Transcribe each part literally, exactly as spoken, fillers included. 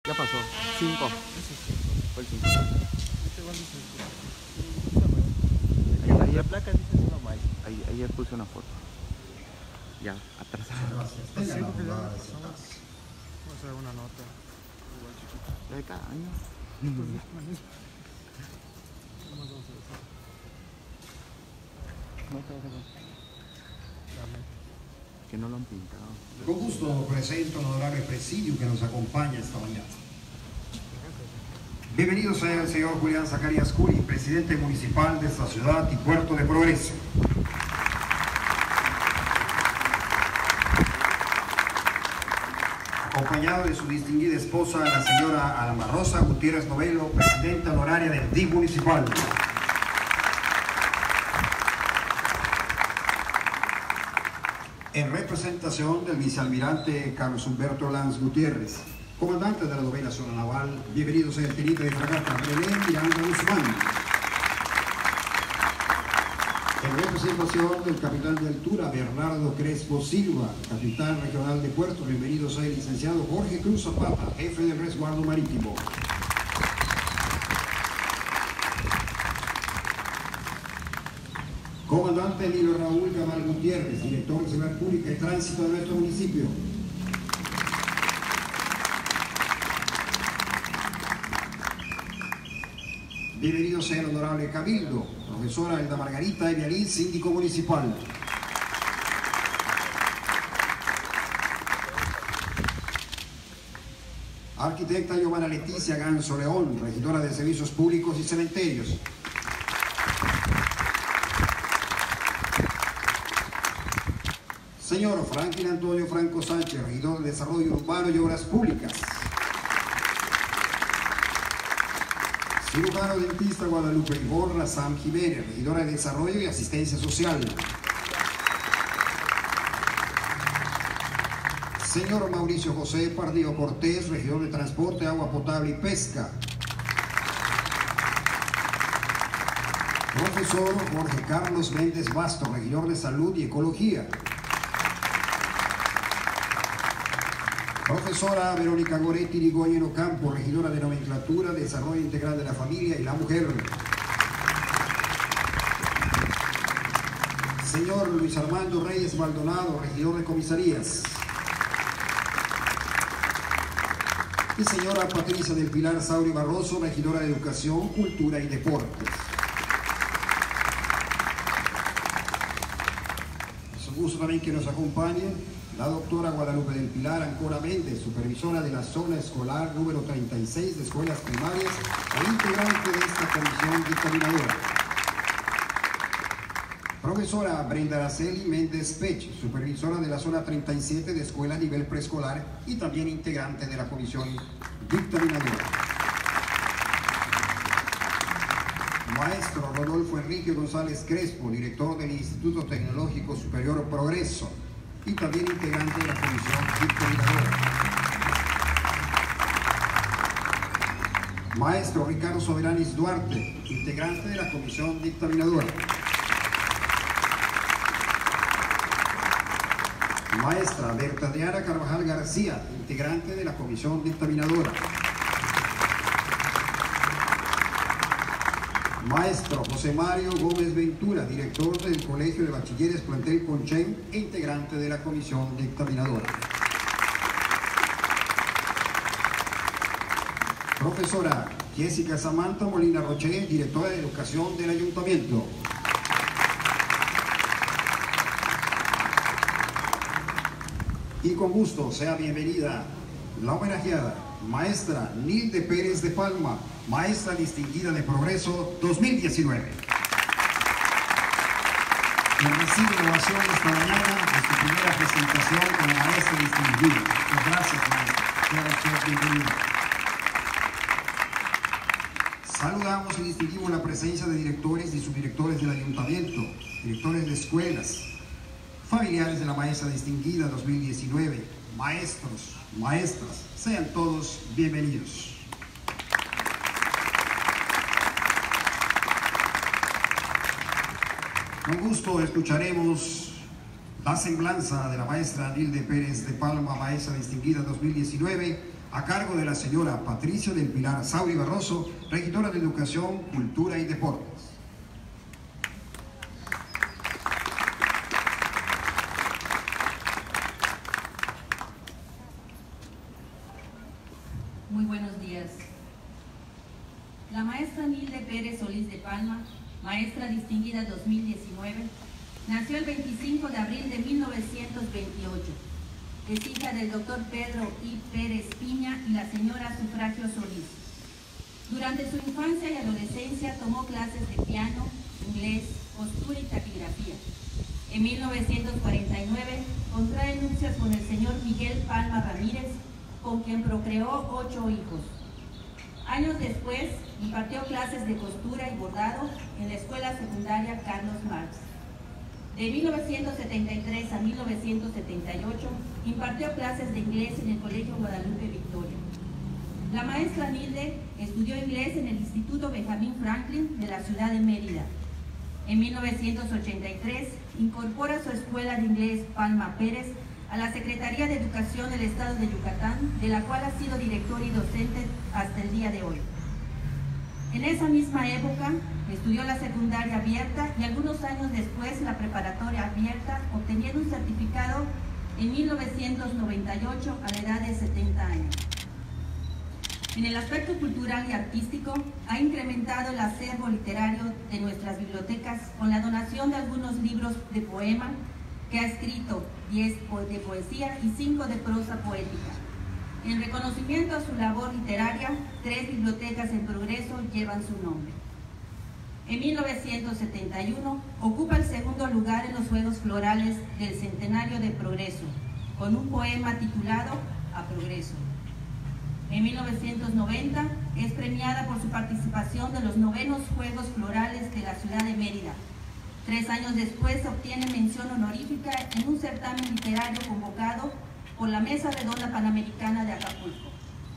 Ya pasó. Cinco. Fue el cinco. Ayer, la placa dice solo más. Ayer, ayer puse una foto. Ya, atrás. Gracias. Sí, Tengan porque la ya bondad de pasamos. sentarse. Vamos a hacer una nota. Igual chiquita. Ya de cada año. Pues ya, mañana. ¿Qué más vamos a hacer? No te vas a ver. Dame. Que no lo han pintado. Con gusto presento al honorable presidio que nos acompaña esta mañana. Bienvenido sea el señor Julián Zacarías Curi, presidente municipal de esta ciudad y puerto de Progreso. Acompañado de su distinguida esposa, la señora Alma Rosa Gutiérrez Novelo, presidenta honoraria del D I F municipal. En representación del vicealmirante Carlos Humberto Lanz Gutiérrez, comandante de la novena zona naval, bienvenido sea el teniente de fragata René Miranda Guzmán. En representación del capitán de altura Bernardo Crespo Silva, capitán regional de puerto, bienvenido sea el licenciado Jorge Cruz Zapata, jefe del resguardo marítimo. Comandante Emilio Raúl Cabal Gutiérrez, director de Seguridad Pública y Tránsito de nuestro municipio. Bienvenido sea el honorable Cabildo, profesora Elda Margarita Evialín, síndico municipal. Arquitecta Giovanna Leticia Ganso León, regidora de Servicios Públicos y Cementerios. Señor Franklin Antonio Franco Sánchez, regidor de Desarrollo Urbano y Obras Públicas. Cirujano dentista Guadalupe Iborra Sam Jiménez, regidora de Desarrollo y Asistencia Social. Señor Mauricio José Pardío Cortés, regidor de Transporte, Agua Potable y Pesca. Profesor Jorge Carlos Méndez Basto, regidor de Salud y Ecología. Profesora Verónica Goretti Rigoyen Ocampo, regidora de Nomenclatura, Desarrollo Integral de la Familia y la Mujer. Señor Luis Armando Reyes Maldonado, regidor de Comisarías. Y señora Patricia del Pilar Sauri Barroso, regidora de Educación, Cultura y Deportes. Es un gusto también que nos acompañen la doctora Guadalupe del Pilar Ancora Méndez, supervisora de la zona escolar número treinta y seis de escuelas primarias e integrante de esta comisión dictaminadora. Profesora Brenda Araceli Méndez Pech, supervisora de la zona treinta y siete de escuela a nivel preescolar y también integrante de la comisión dictaminadora. Maestro Rodolfo Enrique González Crespo, director del Instituto Tecnológico Superior Progreso y también integrante de la comisión dictaminadora. Maestro Ricardo Soberanis Duarte, integrante de la comisión dictaminadora. Maestra Berta Diana Carvajal García, integrante de la comisión dictaminadora. Maestro José Mario Gómez Ventura, director del Colegio de Bachilleres Plantel Conchen e integrante de la comisión dictaminadora. Profesora Jessica Samantha Molina Roche, directora de Educación del Ayuntamiento. Y con gusto sea bienvenida la homenajeada maestra Nilde Pérez de Palma, maestra distinguida de Progreso dos mil diecinueve. Quien recibe la ovación esta mañana de su primera presentación como maestra distinguida. Muchas gracias, maestra. Sea usted bienvenida. Saludamos y distinguimos la presencia de directores y subdirectores del ayuntamiento, directores de escuelas, familiares de la maestra distinguida dos mil diecinueve, maestros, maestras, sean todos bienvenidos. Con gusto escucharemos la semblanza de la maestra Nilde Pérez de Palma, maestra distinguida dos mil diecinueve, a cargo de la señora Patricia del Pilar Sauri Barroso, regidora de Educación, Cultura y Deportes. Muy buenos días. La maestra Nilde Pérez Solís de Palma, maestra distinguida dos mil diecinueve, nació el veinticinco de abril de mil novecientos veintiocho. Es hija del doctor Pedro I. Pérez Piña y la señora Sufragio Solís. Durante su infancia y adolescencia tomó clases de piano, inglés, costura y taquigrafía. En mil novecientos cuarenta y nueve contrae nupcias con el señor Miguel Palma Ramírez, con quien procreó ocho hijos. Años después, impartió clases de costura y bordado en la escuela secundaria Carlos Marx. De mil novecientos setenta y tres a mil novecientos setenta y ocho, impartió clases de inglés en el Colegio Guadalupe Victoria. La maestra Nilde estudió inglés en el Instituto Benjamín Franklin de la ciudad de Mérida. En mil novecientos ochenta y tres, incorpora su escuela de inglés Palma Pérez a la Secretaría de Educación del Estado de Yucatán, de la cual ha sido director y docente hasta el día de hoy. En esa misma época, estudió la secundaria abierta y algunos años después la preparatoria abierta, obteniendo un certificado en mil novecientos noventa y ocho a la edad de setenta años. En el aspecto cultural y artístico, ha incrementado el acervo literario de nuestras bibliotecas con la donación de algunos libros de poema que ha escrito, diez de poesía y cinco de prosa poética. En reconocimiento a su labor literaria, tres bibliotecas en Progreso llevan su nombre. En mil novecientos setenta y uno ocupa el segundo lugar en los Juegos Florales del Centenario de Progreso, con un poema titulado A Progreso. En mil novecientos noventa es premiada por su participación en los novenos Juegos Florales de la ciudad de Mérida. Tres años después obtiene mención honorífica en un certamen literario convocado por la Mesa Redonda Panamericana de Acapulco.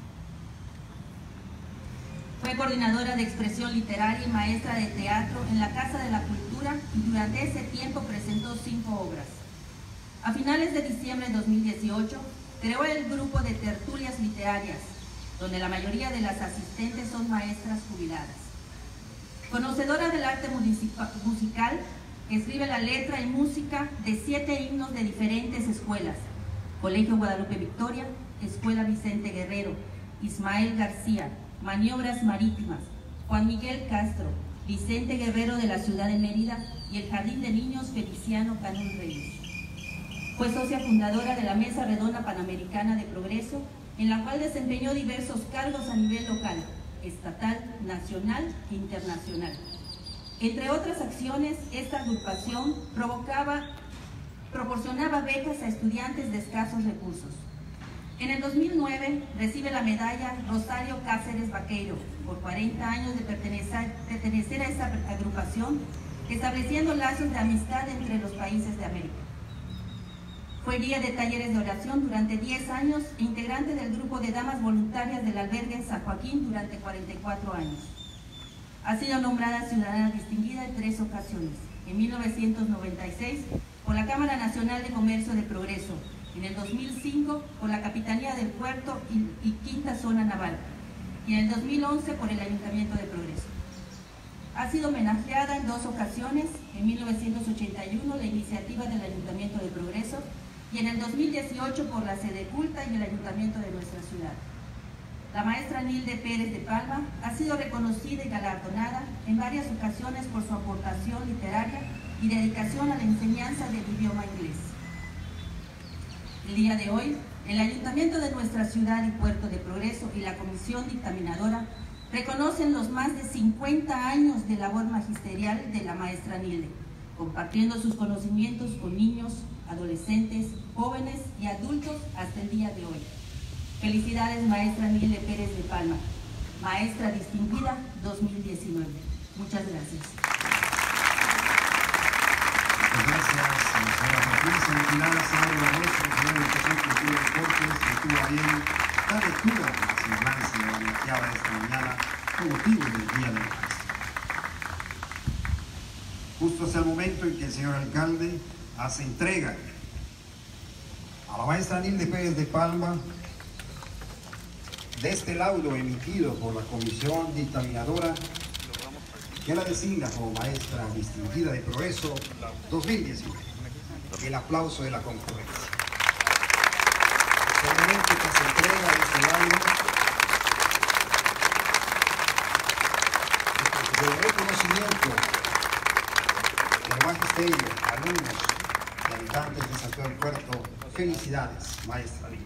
Fue coordinadora de expresión literaria y maestra de teatro en la Casa de la Cultura y durante ese tiempo presentó cinco obras. A finales de diciembre de dos mil dieciocho, creó el grupo de tertulias literarias, donde la mayoría de las asistentes son maestras jubiladas. Conocedora del arte musical, escribe la letra y música de siete himnos de diferentes escuelas: Colegio Guadalupe Victoria, Escuela Vicente Guerrero, Ismael García, Maniobras Marítimas, Juan Miguel Castro, Vicente Guerrero de la ciudad de Mérida y el Jardín de Niños Feliciano Canún Reyes. Fue socia fundadora de la Mesa Redonda Panamericana de Progreso, en la cual desempeñó diversos cargos a nivel local, estatal, nacional e internacional. Entre otras acciones, esta agrupación provocaba, proporcionaba becas a estudiantes de escasos recursos. En el dos mil nueve recibe la medalla Rosario Cáceres Vaqueiro por cuarenta años de pertenecer, pertenecer a esa agrupación, estableciendo lazos de amistad entre los países de América. Fue guía de talleres de oración durante diez años e integrante del grupo de damas voluntarias del albergue San Joaquín durante cuarenta y cuatro años. Ha sido nombrada ciudadana distinguida en tres ocasiones: en mil novecientos noventa y seis por la Cámara Nacional de Comercio de Progreso, en el dos mil cinco por la Capitanía del Puerto y, y Quinta Zona Naval, y en el dos mil once por el Ayuntamiento de Progreso. Ha sido homenajeada en dos ocasiones: en mil novecientos ochenta y uno la iniciativa del Ayuntamiento de Progreso y en el dos mil dieciocho por la Sede Culta y el Ayuntamiento de nuestra ciudad. La maestra Nilde Pérez de Palma ha sido reconocida y galardonada en varias ocasiones por su aportación literaria y dedicación a la enseñanza del idioma inglés. El día de hoy, el Ayuntamiento de nuestra ciudad y Puerto de Progreso y la Comisión Dictaminadora reconocen los más de cincuenta años de labor magisterial de la maestra Nilde, compartiendo sus conocimientos con niños, adolescentes, jóvenes y adultos hasta el día de hoy. Felicidades, maestra Nilde Pérez de Palma, maestra distinguida dos mil diecinueve. Muchas gracias. Muchas gracias, señora Patricia del Pilar Sauri Barroso, señora de Educación, Cultura y Deportes, que estuvo a bien la lectura de la semblanza homenajeada esta mañana con motivo del Día del Maestro. Justo hacia el momento en que el señor alcalde hace entrega a la maestra Nilde Pérez de Palma de este laudo emitido por la Comisión Dictaminadora que la designa como maestra distinguida de progreso dos mil diecinueve. El aplauso de la concurrencia. El momento que se entrega este laudo de reconocimiento del magisterio, alumnos y habitantes de Santiago del Puerto. Felicidades, maestra Linda.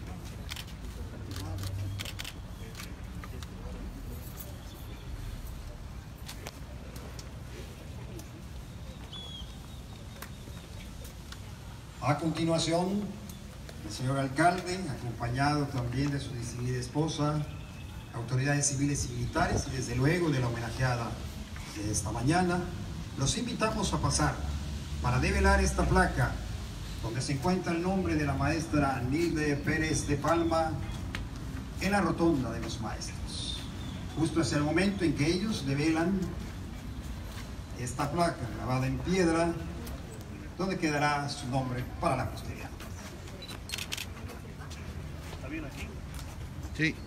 A continuación, el señor alcalde, acompañado también de su distinguida esposa, autoridades civiles y militares, y desde luego de la homenajeada de esta mañana, los invitamos a pasar para develar esta placa donde se encuentra el nombre de la maestra Nilde Pérez de Palma en la rotonda de los maestros. Justo es el momento en que ellos develan esta placa grabada en piedra, donde quedará su nombre para la posteridad. ¿Está bien aquí? Sí.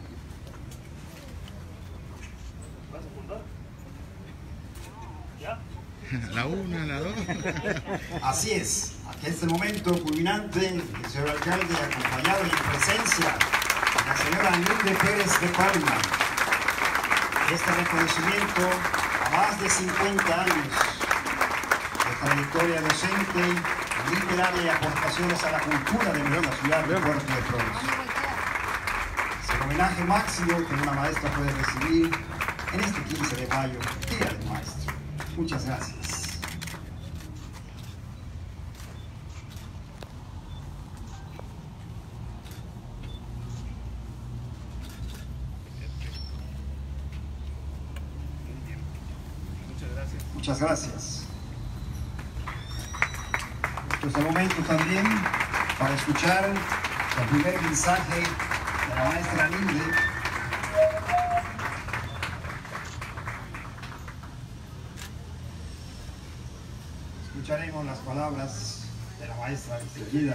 ¿Vas a fundar? ¿Ya? La una, la dos. Así es, aquí es el momento culminante del señor alcalde, acompañado y en presencia de la señora Nilde Pérez de Palma. Este reconocimiento a más de cincuenta años de trayectoria docente, literaria y aportaciones a la cultura de nuestra ciudad de Puerto de Progreso. Es el homenaje máximo que una maestra puede recibir en este quince de mayo, Día del Maestro. Muchas gracias. Muchas gracias. Muchas gracias. Este es el momento también para escuchar el primer mensaje de la maestra Nilde. Escucharemos las palabras de la maestra distinguida.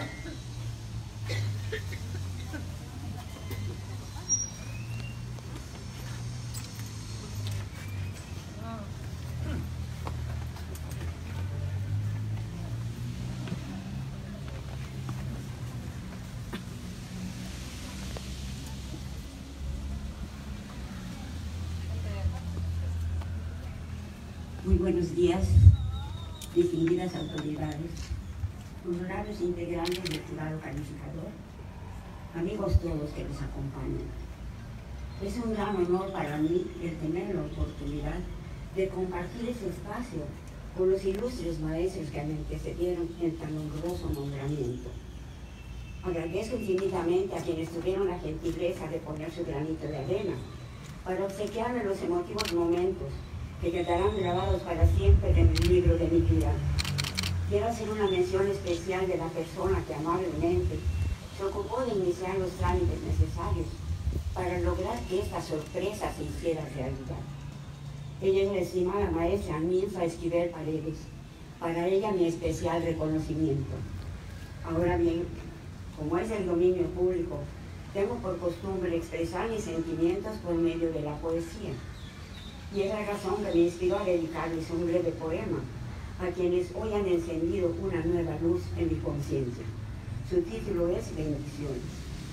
Muy buenos días, distinguidas autoridades, honorables integrantes del jurado calificador, amigos todos que nos acompañan. Es un gran honor para mí el tener la oportunidad de compartir ese espacio con los ilustres maestros que me antecedieron en tan honroso nombramiento. Agradezco infinitamente a quienes tuvieron la gentileza de poner su granito de arena para obsequiarme los emotivos momentos que quedarán grabados para siempre en el libro de mi vida. Quiero hacer una mención especial de la persona que amablemente se ocupó de iniciar los trámites necesarios para lograr que esta sorpresa se hiciera realidad. Ella es la estimada maestra Ninfa Esquivel Paredes. Para ella mi especial reconocimiento. Ahora bien, como es el dominio público, tengo por costumbre expresar mis sentimientos por medio de la poesía. Y es la razón que me inspiró a dedicarles un breve poema a quienes hoy han encendido una nueva luz en mi conciencia. Su título es Bendiciones.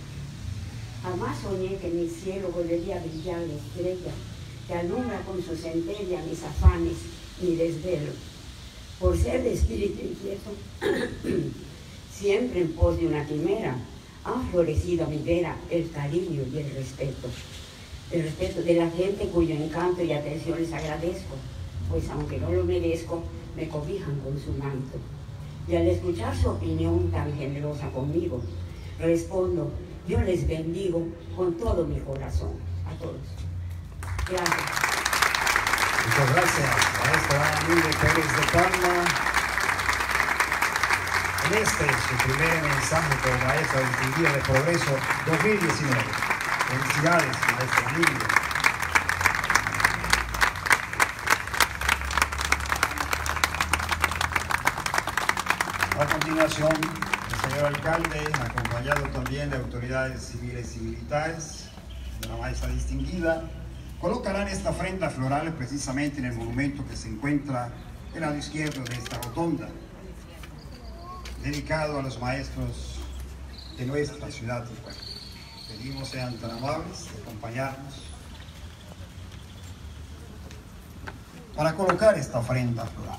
Jamás soñé que en mi cielo volvería a brillar la estrella que alumbra con su centella mis afanes, mi desvelo. Por ser de espíritu inquieto, siempre en pos de una quimera, ha florecido a mi vera el cariño y el respeto. El respeto de la gente cuyo encanto y atención les agradezco, pues aunque no lo merezco, me cobijan con su manto. Y al escuchar su opinión tan generosa conmigo, respondo, yo les bendigo con todo mi corazón. A todos. Gracias. Muchas gracias, maestra Nilde Pérez de Palma. En este, su primer mensaje como maestra distinguida de Progreso dos mil diecinueve. Felicidades, maestra Nilde. A continuación, el señor alcalde, acompañado también de autoridades civiles y militares, de la maestra distinguida, colocarán esta ofrenda floral precisamente en el monumento que se encuentra del lado izquierdo de esta rotonda, dedicado a los maestros de nuestra ciudad de Puebla. Pedimos sean tan amables de acompañarnos para colocar esta ofrenda floral.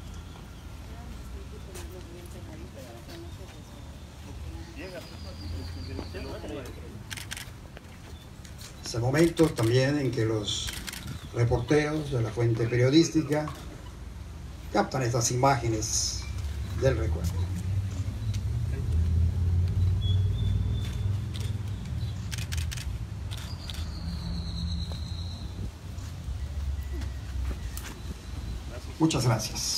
Es el momento también en que los reporteros de la fuente periodística captan estas imágenes del recuerdo. Muchas gracias.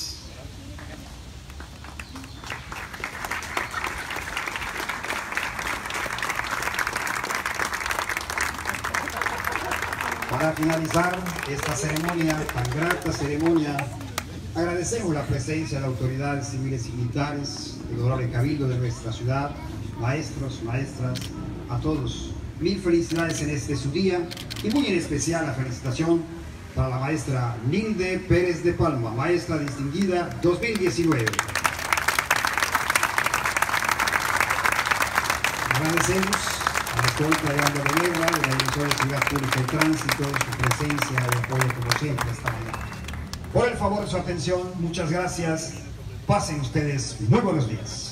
Para finalizar esta ceremonia, tan grata ceremonia, agradecemos la presencia de autoridades civiles y militares, del honorable cabildo de nuestra ciudad, maestros, maestras, a todos. Mil felicidades en este su día y muy en especial la felicitación para la maestra Nilde Pérez de Palma, maestra distinguida dos mil diecinueve. Agradecemos a la escolta de Banda de Guerra, de la Dirección de Seguridad Pública y Tránsito, su presencia y apoyo como siempre esta mañana. Por el favor de su atención, muchas gracias. Pasen ustedes muy buenos días.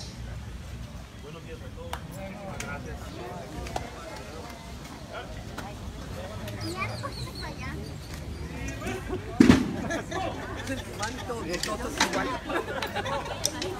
Todos igual.